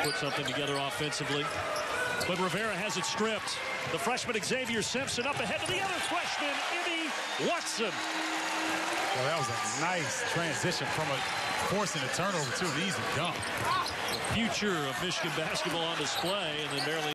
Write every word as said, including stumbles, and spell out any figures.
put something together offensively. But Rivera has it stripped. The freshman Xavier Simpson up ahead to the other freshman, Ibi Watson. Well, that was a nice transition from a forcing a turnover to an easy dunk. The future of Michigan basketball on display, and then barely